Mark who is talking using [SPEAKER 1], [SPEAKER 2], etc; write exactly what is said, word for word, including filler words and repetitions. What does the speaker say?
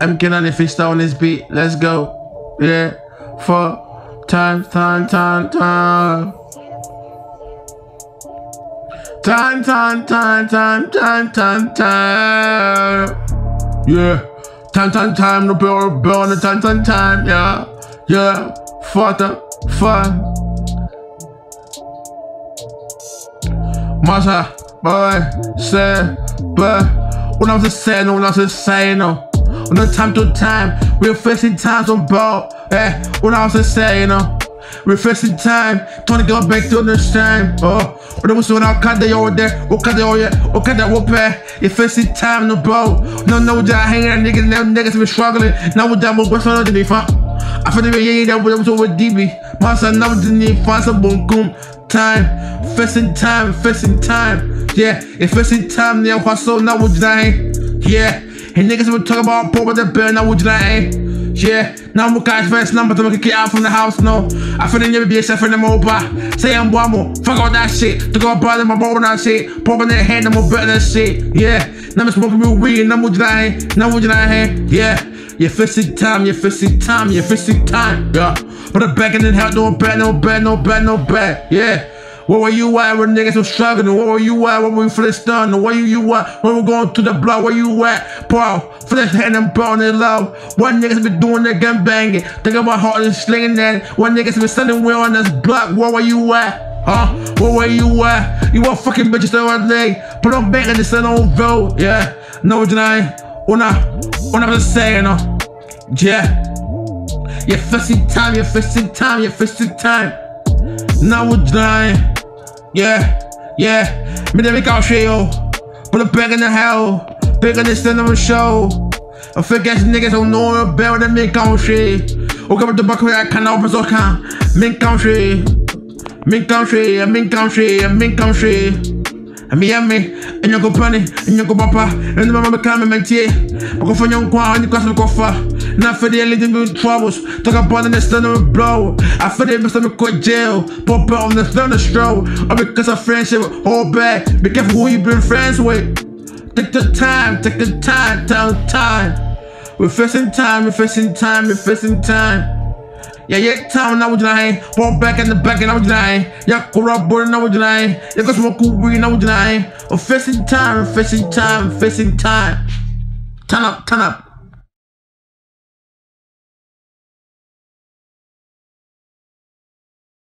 [SPEAKER 1] I'm killing if it's on this beat. Let's go. Yeah. For time, time, time, time. Time, time, time, time, time, time, time. Yeah. Time, time, time. No bill, bill, the time, time, time. Yeah. Yeah. For the fun. Masa, boy, say, but when I was saying, when I was saying, no. On the time to time, we're facing times on ball. Eh, when I was saying, no. We're facing time, trying to go back to understand. Oh, but it was when I cut the over there, or cut the over there, or cut that whoop there. You're facing time, no bro. No, no, that hanging out niggas, now niggas been struggling. Now with that, what's on the fuck? I feel the way that was over D B. My son, now the need find some boom, boom. Time, facing time, facing time. Yeah, it's facing time, now what's so now with dying. Yeah, and niggas will talk about poor, but they're burn now with dying. Yeah, now I'm guys first number to make a get out from the house, no. I feel never be a chef in the mobile. Say I'm one more, fuck all that shit. To go bother my bro and that shit. Pop in their hand, I'm better than shit. Yeah, now I'm smoking real weed, now I'm dying. Now I'm dying. Yeah, you're facing time, you're facing time, you're facing time. Yeah, but the back in the hell, no bad, no bad, no bad, no bad. Yeah. Where were you at when niggas were struggling? Where were you at when we first done? Where you you at when we going to the block? Where you at, bro? For the hand and burning love. What niggas been doing their gun banging? Think about heart and slinging that. What niggas been standing well on this block? Where were you at? Huh? Where were you at? You want fucking bitches the other day? Put on back and the sun on road. Yeah. No, what I when I when I was saying, uh, yeah. You're facing time, you're facing time, you're facing time. Now we're dying. Yeah, yeah. Me they make out shit, yo. Put a bag in the hell. Bigger than stand on the show. I fake ass niggas don't know better than me out shit. Oh, come to the back I can't open so can. Mink country. Mink country, mink country, mink country. I mean, I mean, and you go bunny, and you go papa, and the mama come and make tea. I go for young qua and you cross the coffer. Not for the living with troubles. Talk about the stand of a blow. I feel they must have a quick jail. Pop out on the thunder stroll. Or because of friendship, hold back. Be careful who you been friends with. Take the time, take the time, time, time. We're facing time, we're facing time, we're facing time. Yeah, yeah, time now we're dying. Fall back in the back and I was dying. Yeah, go up, boy, now we're dying. Yeah, go smoke cool weed, now we're dying. We're facing time, we're facing time, we're facing time. Turn up, turn up.